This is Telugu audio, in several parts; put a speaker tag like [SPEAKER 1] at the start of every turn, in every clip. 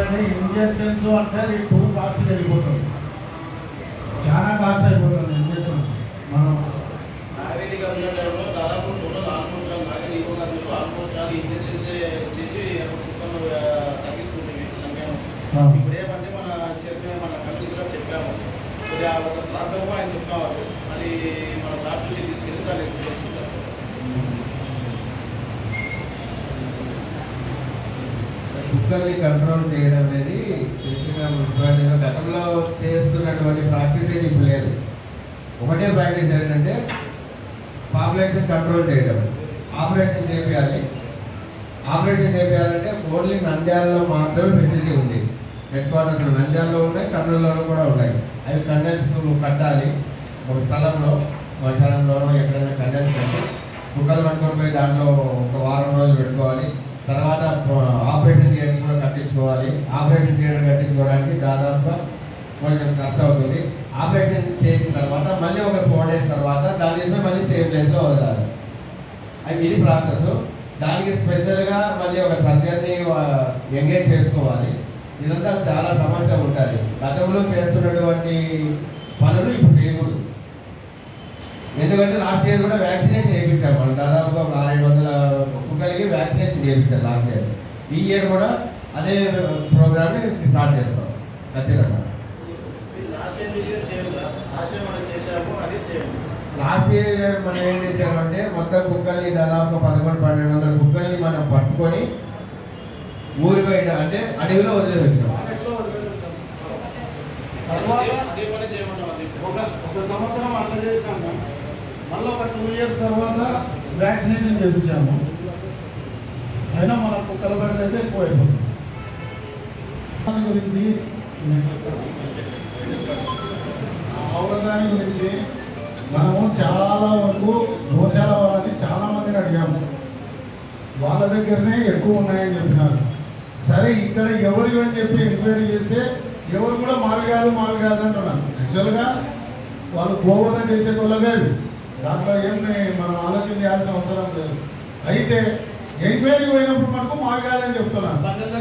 [SPEAKER 1] అది ఇంజక్షన్స్ అంటే అది 2 కాస్ట్ వెళ్ళిపోతుంది, చాలా కాస్ట్ అయిపోతుంది ఇంజక్షన్స్. మనం
[SPEAKER 2] నాగరెడ్డి గారు ఉన్న టైంలో దాదాపు టోటల్ ఆల్మోస్ట్ నాగరెడ్డి గారు ఆల్మోస్ట్ ఇంజక్షన్స్ చేసి కుక్కను తగ్గిస్తుంది సంఖ్యను. ఇప్పుడు ఏమంటే మన కమిషనర్ గారు చెప్పాము, ఒక ప్లాట్ఫామ్ ఆయన చెప్తాము, అది మన సార్ చూసి తీసుకెళ్ళి దాన్ని చేసుకుంటారు.
[SPEAKER 3] కుక్కల్ని కంట్రోల్ చేయడం అనేది గతంలో చేస్తున్నటువంటి ప్రాక్టీస్ ఏది ఇప్పుడు లేదు. ఒకటే ప్రాక్టీస్ ఏంటంటే పాపులేషన్ కంట్రోల్ చేయడం. ఆపరేషన్ చేయాలి. ఆపరేషన్ చేయాలంటే ఓన్లీ నంద్యాలలో మాత్రమే ఫెసిలిటీ ఉంది. హెడ్ క్వార్టర్స్ నంద్యాలలో ఉన్నాయి, కర్నూలులో కూడా ఉన్నాయి. అవి కండెన్స్ కట్టాలి. ఒక స్థలంలోనో ఎక్కడైనా కండెన్స్ కట్టి కుక్కలు పట్టుకొని పోయి దాంట్లో ఒక వారం రోజులు పెట్టుకోవాలి. తర్వాత ఆపరేషన్ చేయడం కూడా కట్టించుకోవాలి. ఆపరేషన్ చేయడం కట్టించుకోవడానికి దాదాపుగా కొంచెం ఖర్చు అవుతుంది. ఆపరేషన్ చేసిన తర్వాత మళ్ళీ ఒక 4 days తర్వాత దాని మళ్ళీ సేమ్ ప్లేస్లో వదలాలి. అది ఇది ప్రాసెస్. దానికి స్పెషల్గా మళ్ళీ ఒక సర్జరీని ఎంగేజ్ చేసుకోవాలి. ఇదంతా చాలా సమస్య ఉంటుంది. గతంలో చేస్తున్నటువంటి పనులు ఇప్పుడు చేయకూడదు. ఎందుకంటే లాస్ట్ ఇయర్ కూడా వ్యాక్సినేషన్ చేయించాము. మనం దాదాపుగా 600-700 కుక్కలకి వ్యాక్సినేషన్ చేయించారు లాస్ట్ ఇయర్. ఈ ఇయర్ కూడా అదే ప్రోగ్రామ్ని స్టార్ట్ చేస్తాం ఖచ్చితంగా. లాస్ట్ ఇయర్ మనం ఏం చేసామంటే మొత్తం కుక్కల్ని దాదాపు 1100-1200 కుక్కల్ని మనం పట్టుకొని ఊరి బయట అంటే అడవిలో వదిలేసి వచ్చినాం.
[SPEAKER 1] ఒక సంవత్సరం అట్లా చేసినాము. మళ్ళీ ఒక 2 years తర్వాత వ్యాక్సినేషన్ చేయించాము. అయినా మన కుక్కల బండి అయితే ఎక్కువైపోతుంది. దాని గురించి అవగాహన గురించి మనము చాలా వరకు గోశాల వాళ్ళని చాలామందిని అడిగాము. వాళ్ళ దగ్గరనే ఎక్కువ ఉన్నాయని చెప్పినారు. సరే ఇక్కడ ఎవరు అని చెప్పి ఎంక్వైరీ చేస్తే ఎవరు కూడా మావి కాదు అంటున్నారు. యాక్చువల్గా వాళ్ళు గోవధ చేసే వాళ్ళవే. దాంట్లో ఏం మనం ఆలోచన చేయాల్సిన అవసరం లేదు. అయితే ఎంక్వైరీ పోయినప్పుడు మనకు మావి కాదని చెప్తున్నారు.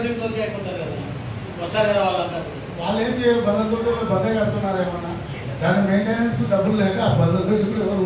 [SPEAKER 1] వాళ్ళు ఏం చేయరు, బంధుతో బందే కడుతున్నారు ఏమన్నా. దాని మెయింటెనెన్స్ డబ్బులు లేక ఆ బంధుతో ఇప్పుడు ఎవరు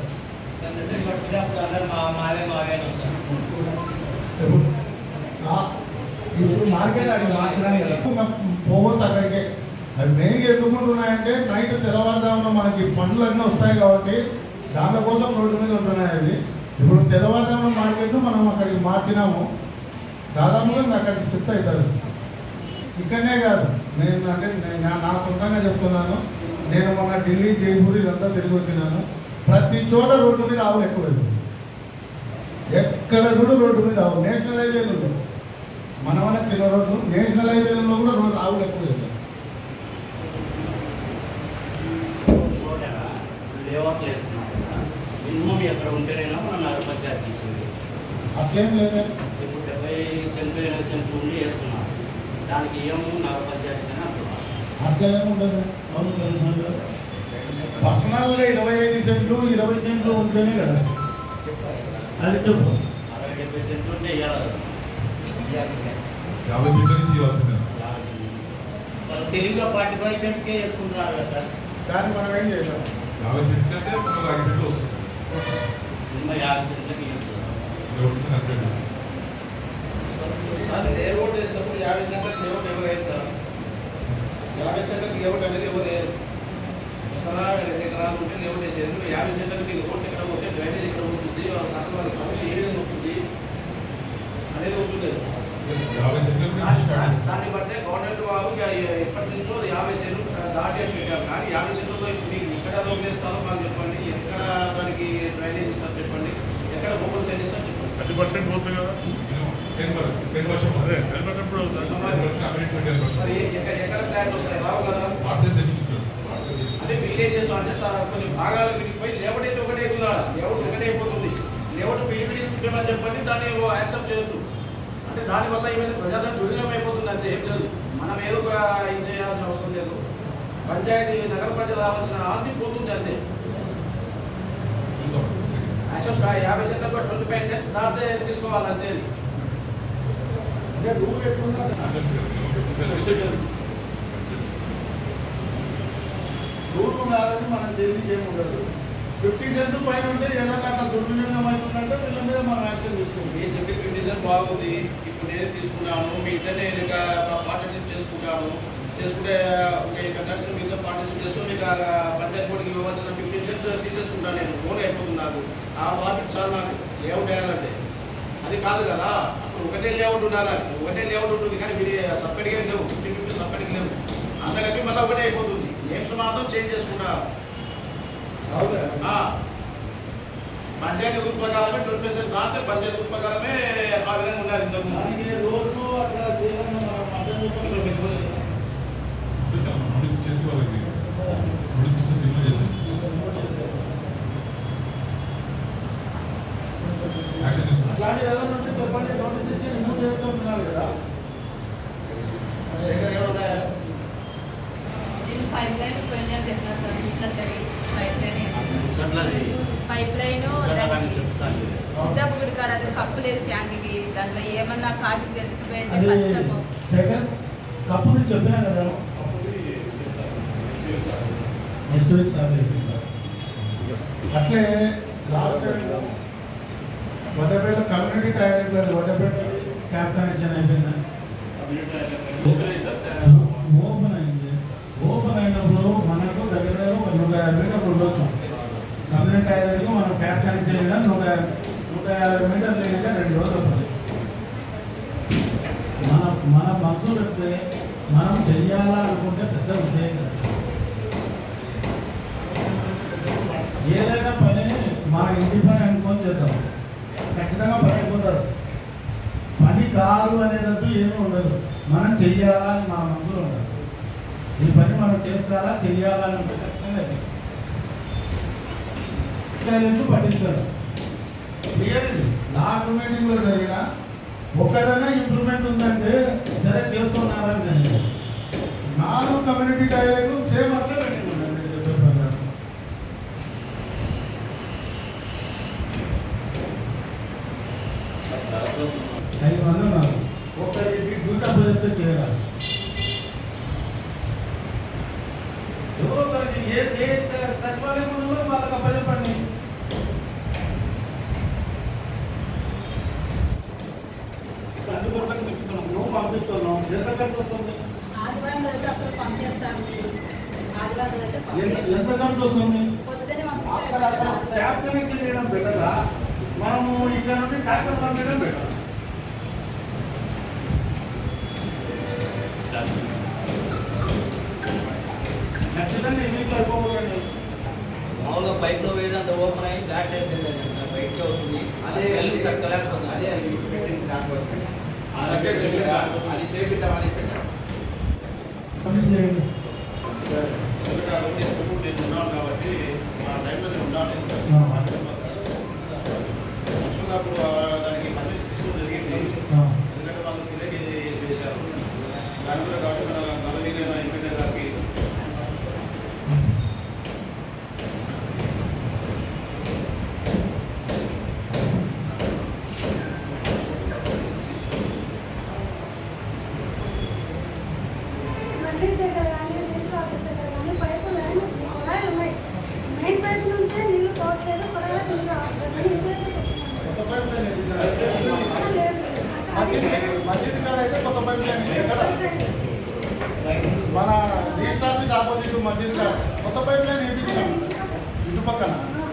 [SPEAKER 1] ఇప్పుడు మార్కెట్ అది మార్చినాయి కదా, పోవచ్చు అక్కడికే. అవి మెయిన్గా ఎందుకుంటున్నాయంటే నైట్ తెల్లవారుజామున మనకి పండ్లు అన్నీ వస్తాయి కాబట్టి దాంట్లో కోసం రోడ్డు మీద ఉంటున్నాయి అవి. ఇప్పుడు తెల్లవారుజామున మార్కెట్ మనం అక్కడికి మార్చినాము, దాదాపుగా అక్కడికి షిఫ్ట్ అవుతుంది. ఇక్కడనే కాదు, నా సొంతంగా చెప్తున్నాను. నేను మొన్న ఢిల్లీ, జైపూర్ ఇదంతా తిరిగి వచ్చినాను. ప్రతి చోట రోడ్డు మీద ఆవులు ఎక్కువైపోయింది. ఎక్కడ కూడా రోడ్డు మీద ఆవు. నేషనల్ హైవేలు మన వల్ల చిన్న రోడ్లు, నేషనల్ హైవేలలో కూడా రోడ్డు ఆవులు ఎక్కువైపోయింది. అట్లేం లేదా,
[SPEAKER 4] ఇప్పుడు 70 సెంట్లు ఉండి వేస్తున్నారు. దానికి ఏమో నగర పంచాయతీ
[SPEAKER 1] అట్లా ఏముండదు. పర్సనల్గా 25 సెంట్లు 20 సెంట్లు ఉంటేనే కదా. అది చెప్పు.
[SPEAKER 4] 60-70 సెంట్లు ఉంటే ఇవ్వాలి.
[SPEAKER 5] 50 సెంట్ల నుంచి ఇవ్వాల్సిందే.
[SPEAKER 4] తెలుగుగా 45 సెంట్స్కే చేసుకుంటున్నారు కదా సార్.
[SPEAKER 1] దాన్ని మనం ఏం చేసాం,
[SPEAKER 5] 50 సెంట్స్ అంటే మనకు 5 సెంట్లు వస్తుంది.
[SPEAKER 4] 50 సెంట్లకి
[SPEAKER 2] సార్ లేఅవుట్ వేసినప్పుడు 50 సెంట్లకు లేఅవుట్ ఇవ్వలేదు సార్. 50 సెంట్లకు లేఅవుట్ అనేది ఇవ్వలేదు. ఎకరాలు ఉంటే లేఅవుట్ వేసేది. 50 సెంట్లకి రోడ్స్ ఎక్కడ పోతే డ్రైనేజ్ ఎక్కడ పోతుంది, కస్టమర్ సమస్య ఏ విధంగా వస్తుంది అనేది ఉంటుంది. దాన్ని బట్టే గవర్నమెంట్ వాళ్ళు ఎప్పటి నుంచో 50 సెంట్లు దాటి అని పెట్టారు. కానీ 50 సెంట్లలో ఇప్పుడు మీకు ఎక్కడ వదిలేస్తారో మాకు చెప్పండి, ఎక్కడ దానికి డ్రైనేజ్ ఇస్తారు చెప్పండి, ఎక్కడ ఓపెన్ సైడ్ ఇస్తారు చెప్పండి.
[SPEAKER 5] 30% పోతుంది కదా, 10% అదే 10%
[SPEAKER 2] మరి ఎక్కడ ప్లాంట్ వస్తాయి, రావు కదా. అంటే విలేజెస్ అంటే కొన్ని భాగాలు విడిపోయి లేఅవుట్ అయితే ఒకటే అవుతుందా, లేఅవుట్ ఒకటే అయిపోతుంది. లేఅవుట్ విడివిడి చూపేమని చెప్పండి, దాన్ని యాక్సెప్ట్ చేయొచ్చు. అంటే దానివల్ల ఏమైనా ప్రజాధనం దుర్వినియోగం అయిపోతుంది. అంతే, ఏం లేదు. మనం ఏదో ఒక ఏం చేయాల్సిన అవసరం లేదు. పంచాయతీ నగర పంచాయతీ రావాల్సిన ఆస్తి పోతుంది అంతే. యాక్చువల్ 50 సెంట్లకు 25 సెంట్స్ దాటితే తీసుకోవాలి అంతే.
[SPEAKER 1] అంటే రూల్ ఎట్లుందా రూల్ కాదని మనం చేయడానికి ఏమి ఉండదు. 50 cents పైన ఉంటే ఏదన్నా అట్లా దుర్వినియోగం అవుతుందంటే వీళ్ళ మీద మనం యాక్షన్ తీసుకుంటాం.
[SPEAKER 2] మీరు చెప్పేది 50 cents బాగుంది, ఇప్పుడు నేను తీసుకున్నాను, మీ ఇద్దరిని పార్ట్నర్షిప్ చేసుకుంటాను, చేసుకుంటే కంట్రాక్షన్ మీతో పార్ట్నర్షిప్ చేసుకుని మీకు పంచాయతీ బోర్డుకి ఇవ్వాల్సిన 50 cents తీసేసుకుంటాను, నేను ఓన్ అయిపోతుంది నాకు. ఆ మార్కెట్ చాలా నాకు లేఅవుట్ వేయాలంటే అది కాదు కదా. అప్పుడు ఒకటే లేఅవుట్ ఉండాలి, ఒకటే లేఅవుట్ ఉంటుంది కానీ మీరు సపరేట్గా లేవు, 50-50 సపరేట్గా లేవు. అంతకంటే మళ్ళీ ఒకటే అయిపోతుంది, నేమ్స్ మాత్రం చేంజ్ చేసుకుంటా. పంచాయతీ రూల్ ప్రకారమే 20% దాంట్లో పంచాయతీ రూల్ ప్రకారమే ఆ విధంగా ఉండాలి.
[SPEAKER 1] దానికి రోజు అట్లా జీవనం మనం అర్థం చేసుకోవాలి.
[SPEAKER 5] నోటీస్ చేసి వాళ్ళకి నోటీస్ ఇచ్చి రిమూవ్ చేసేసి యాక్షన్ తీసుకుంటాం.
[SPEAKER 1] అట్లాంటి ఏదైనా ఉంటే చెప్పండి, నోటీస్ ఇచ్చి రిమూవ్ చేస్తున్నారు కదా.
[SPEAKER 2] శేఖర్ ఏమైనా ఉన్నాయా?
[SPEAKER 6] పైప్ లైన్ పోయినా చెప్పిన సార్ పైప్ లైన్ దానికి సిద్ధపుగుడి కాడ అది కప్పు లేదు ట్యాంక్కి, దాంట్లో ఏమన్నా కాకి ఎత్తుకుపోయింటే కష్టము.
[SPEAKER 1] సెకండ్ కప్పుని చెప్పినా కదా, నెక్స్ట్ వీక్ స్టార్ట్ చేస్తున్నారు. అట్లే లాస్ట్ వడ్డపేట కమ్యూనిటీ టాయిలెట్ లేదు, వడ్డపేట ట్యాప్ కనెక్షన్ అయిపోయిందా? ఓపెన్ అయింది. ఓపెన్ అయినప్పుడు మనకు దగ్గర 150 మీటర్లు ఉండొచ్చు. కమ్యూనిటీ టాయిలెట్కు మనం ట్యాప్ కనెక్షన్ అయినా 150 మీటర్లు అయితే 2 రోజులు అవుతుంది. మన మనసు పెడితే మనం చెయ్యాలా అనుకుంటే పెద్ద విషయం కాదు. ఏదైనా పని మన ఇంటి పని అనుకొని చేద్దాం, ఖచ్చితంగా పని అయిపోతారు. పని కాదు అనేటట్టు ఏమీ ఉండదు. మనం చెయ్యాలా అని మన మనసులో ఉండాలి. ఈ పని మనం చేసుకోవాలా చెయ్యాలా అని ఉంటే ఖచ్చితంగా పట్టించారు. క్లియర్ ఇది లాస్ట్ మీటింగ్లో జరిగిన ఒక్కడైనా ఇంప్రూవ్మెంట్ ఉందంటే సరే చేస్తున్నారని నేను 4 కమ్యూనిటీ టాయిలెట్లు సేమ్ అట్లా పెట్టుకున్నాను. 5 మంది ఉన్నారు. ఒక్కరికి డ్యూటా ప్రాజెక్ట్ చేయాలి. ఎవరో ఒకరికి ఏ సచివాలయంలో వాళ్ళకి అప్పచెప్పండి. అందుకోసం నువ్వు పంపిస్తున్నావు, ఎంత ఖర్చు వస్తుంది?
[SPEAKER 6] ఆదివారం రోజు అసలు పంపిస్తాను. ఆదివారం రోజు అయితే
[SPEAKER 1] ఎంత ఖర్చు వస్తుంది?
[SPEAKER 6] పొద్దున్నే
[SPEAKER 1] ట్యాప్ కనెక్షన్ చేయడం బెటరా, మనము ఇక్కడ నుండి ట్యాక్టర్ పంపించడం బెటర్? ఖచ్చితంగా ఎన్నికలు అయిపోకూడదు.
[SPEAKER 7] మామూలుగా పైప్లో వేదంత ఓపెన్ అయ్యి బ్లాస్ట్ అయిపోయింది, బయటకే వస్తుంది. అదే వెళ్ళి తట్టుకోలేకపోతుంది. అదే అది పెట్టింది దాంట్లో అది చేపిద్దామని
[SPEAKER 1] చేయండి.
[SPEAKER 2] నేను ఉన్నాను కాబట్టి ఆ టైంలో నేను ఉన్నాను. యాక్చువల్గా అప్పుడు దానికి పర్మిషన్ తీసుకోవడం జరిగింది, ఎందుకంటే వాళ్ళు తెలియక చేశారు. దాని కూడా కాబట్టి మన గవర్నమెంట్ ఎంపీ గారికి
[SPEAKER 8] మసీద్ దగ్గర కానీ రిజిస్టర్ ఆఫీస్ దగ్గర కానీ పైపు లైన్ కొలాయిలు ఉన్నాయి. మెయిన్ పైప్ నుంచే నీళ్ళు పోవట్లేదు, కొలాయిలు నీళ్ళు రావట్లేదు అని ఇంటికి వస్తున్నాను.
[SPEAKER 1] మసీద్ కాడ అయితే కొత్త పైప్ లైన్ ఎక్కడ? మన రిజిస్టర్ ఆఫీస్ ఆపోజిట్ మసీద్ కాడ కొత్త పైప్ లైన్ వేయించాం. ఇటు పక్కన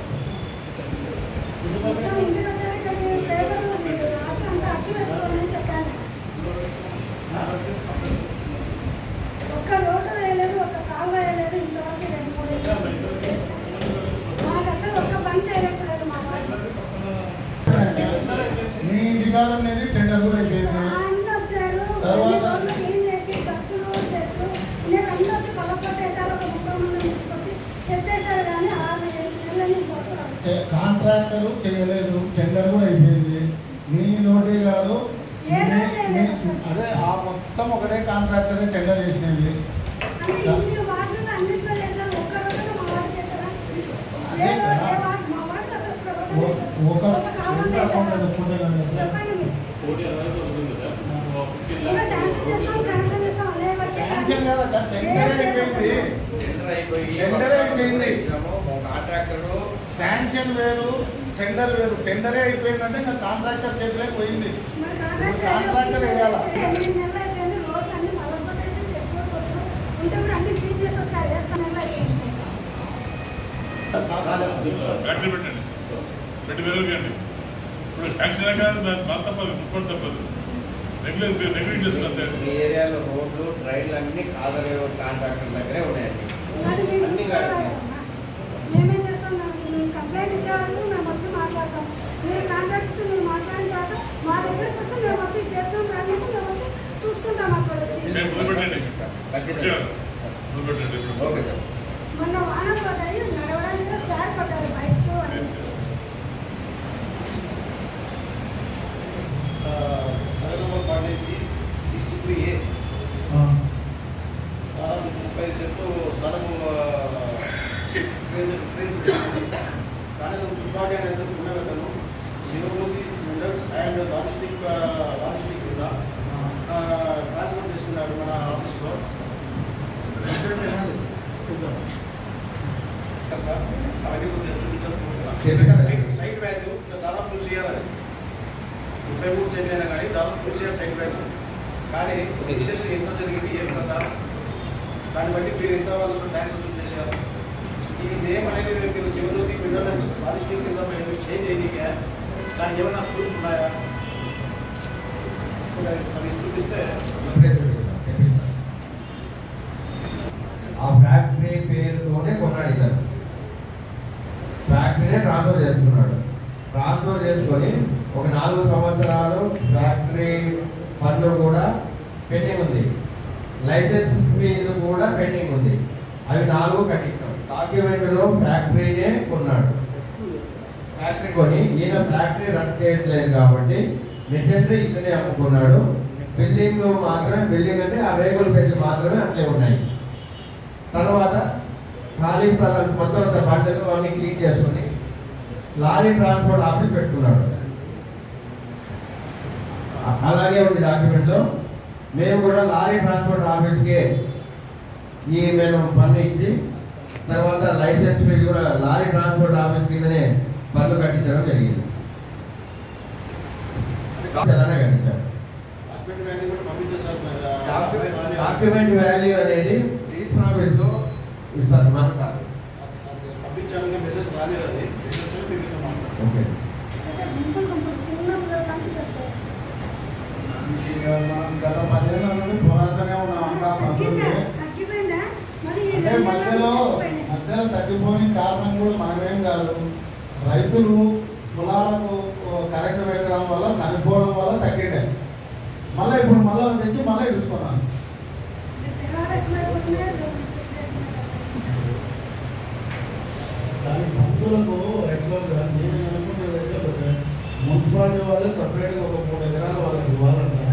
[SPEAKER 8] మొత్తం ఇంటికి వచ్చాక ఇక్కడికి పేపర్ రాసి అంతా అచ్చు పెట్టుకోమని చెప్పాను. ఒక్క రోడ్డు వేయలేదు, ఒక్క కాలువ వేయలేదు, ఇంతవరకు 2-3 మాకు అసలు ఒక్క పని చేయలేదు మా వాళ్ళు.
[SPEAKER 1] మీ ఇంటికాలం అనేది టెండర్ కూడా అయిపోయింది.
[SPEAKER 8] అన్నీ వచ్చారు, రోడ్లు క్లీన్ చేసి ఖర్చులు చెట్లు నేను అన్నీ వచ్చి కొలపట్టేశారు. ఒక 30 మంది తీసుకొచ్చి ఎత్తేసారు కానీ 6-7 నెలలని ఇంతవరకు రాదు.
[SPEAKER 1] కాంట్రాక్టర్ చేయలేదు, టెండర్ కూడా అయిపోయింది. మీ నోటే కాదు, అదే ఆ మొత్తం ఒకటే కాంట్రాక్టర్ టెండర్ చేసినది.
[SPEAKER 8] అంటే ఇంటి వాటిలో అన్నింటిలో చేశారు, ఒక్క రోజున మా వాటికి చేశారా? మా వాటికి అసలు
[SPEAKER 1] ఒక
[SPEAKER 8] చెప్పండి మీరు. ఇంకా శాంక్షన్ చేస్తాం అనే
[SPEAKER 1] శాంక్షన్ కదా టెండర్ అయిపోయింది. టెండర్ అయిపోయింది. శాంక్షన్ వేరు, టెండర్ వేరు. టెండరే అయిపోయిందంటే ఇంకా కాంట్రాక్టర్ చేతిలోకి పోయింది. కాంట్రాక్టర్ వేయాలా?
[SPEAKER 8] 8 నెలలు అయిపోయింది. రోడ్లు అన్ని పగలగొట్టేసి చెట్లు కొట్లు ఉంటే కూడా అన్ని క్లీన్ చేసి వచ్చారు. వేస్తాను నెలలు అయిపోయింది.
[SPEAKER 5] బ్యాటరీ పెట్టండి, 2,000 ఇవ్వండి. ఇప్పుడు శాంక్షన్ అయ్యాక మాకు తప్పదు, మున్సిపల్ తప్పదు. నెగ్లెక్ట్ చేస్తున్నారు.
[SPEAKER 3] మీ ఏరియాలో రోడ్లు డ్రైన్లు అన్ని కాదరే కాంట్రాక్టర్ దగ్గరే ఉన్నాయండి.
[SPEAKER 8] మరి మేము చూసుకోవాలి. మేమేం చేస్తాం, మేము కంప్లైంట్ ఇచ్చేవాళ్ళు మేము వచ్చి మాట్లాడతాం. మీరు కాంట్రాక్ట్స్ మీరు మాట్లాడిన తర్వాత మా దగ్గరకు వస్తే మేము వచ్చి చేస్తాం. కానీ మేము వచ్చి చూసుకుంటాం అక్కడ వచ్చి. మొన్న వాన పడ్డాయి, నడవడానికి జారి పడ్డారు బైక్స్ అన్ని.
[SPEAKER 2] సర్వే నెంబర్ 63A దాదాపు 35 సెంట్లు స్థలము కానీ సుబ్బాడి అనేది ఉన్నవేతను శివజ్యోతి మినరల్స్ అండ్ లాజిస్టిక్ కింద ట్రాన్స్ఫర్ చేస్తున్నాడు మన ఆఫీస్లో. అవన్నీ కొద్దిగా చూపించాలి. సైట్ వాల్యూ దాదాపు చూసేయాలి. 33 సెంట్లు అయినా కానీ దాదాపు చూసేయాలి సైట్ వాల్యూ. కానీ రిజిస్ట్రేషన్ ఎంత జరిగింది ఏం కదా దాన్ని బట్టి మీరు ఎంత వాళ్ళతో ట్యాక్స్ వసూలు చేసేయాలి. ఈ నేమ్ అనేది మీరు శివజ్యోతి మినరల్ లాజిస్టిక్ కింద చేంజ్ అయ్యిందిగా దానికి ఏమైనా ప్రూఫ్స్ ఉన్నాయా? అవి చూపిస్తే
[SPEAKER 3] ఆ ఫ్యాక్టరీ పేరుతోనే కొన్నాడు ఇతను. ఫ్యాక్టరీనే ట్రాన్స్ఫర్ చేసుకున్నాడు. ట్రాన్స్ఫర్ చేసుకొని ఒక 4 సంవత్సరాలు ఫ్యాక్టరీ పన్ను కూడా పెండింగ్ ఉంది, లైసెన్స్ ఫీజు కూడా పెండింగ్ ఉంది. అవి 4 కట్టించాం. డాక్యుమెంట్లో ఫ్యాక్టరీనే కొన్నాడు. ఫ్యాక్టరీ కొని ఈయన ఫ్యాక్టరీ రన్ చేయట్లేదు కాబట్టి మిషనరీ ఇతనే అమ్ముకున్నాడు. బిల్డింగ్ మాత్రమే, బిల్డింగ్ అంటే ఆ రేగుల పెళ్లి మాత్రమే అట్లే ఉన్నాయి. తర్వాత ఖాళీ స్థలాలు మొత్తం బండలు అన్ని క్లీన్ చేసుకుని లారీ ట్రాన్స్పోర్ట్ ఆఫీస్ పెట్టుకున్నాడు. అలాగే ఉంది డాక్యుమెంట్లో. మేము కూడా లారీ ట్రాన్స్పోర్ట్ ఆఫీస్కే మేము పన్ను ఇచ్చి తర్వాత లైసెన్స్ ఫీజు కూడా లారీ ట్రాన్స్పోర్ట్ ఆఫీస్ కిందనే పన్ను కట్టించడం జరిగింది. అలానే కట్టించారు. డాక్యుమెంట్ వాల్యూ అనేది రిజిస్టర్ ఆఫీస్లో ఇస్తారు మనకు కాదు.
[SPEAKER 2] పంపించాలని మెసేజ్ రాలేదండి.
[SPEAKER 3] ఓకే.
[SPEAKER 8] అంటే గుంపులు గుంపులు చిన్న పిల్లలు కంచి పెడతారు.
[SPEAKER 1] మనం గత 10 ఏళ్ళ నుండి పోరాడుతూనే ఉన్నాం.
[SPEAKER 8] తగ్గిపోయిందా? మళ్ళీ ఈ
[SPEAKER 1] అంటే మధ్యలో తగ్గిపోయిన కారణం కూడా మనమేం కాదు. రైతులు పొలాలకు కరెంటు పెట్టడం వల్ల చనిపోవడం వల్ల తగ్గిండే. మళ్ళీ ఇప్పుడు మళ్ళీ తెచ్చి మళ్ళీ చూసుకున్నాను.
[SPEAKER 8] జనాలు ఎక్కువైపోతున్నాయి.
[SPEAKER 1] దానికి మందులకు యాక్చువల్గా నేను అనుకున్నది అయితే మున్సిపాలిటీ వాళ్ళే సపరేట్గా ఒక 3 ఎకరాలు వాళ్ళకి ఇవ్వాలంట.